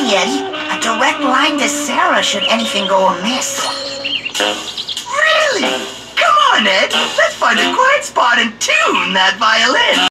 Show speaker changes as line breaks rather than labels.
me, Eddie. A direct line to Sarah should anything go amiss.
Really? Come on, Ed. Let's find a quiet spot and tune that violin.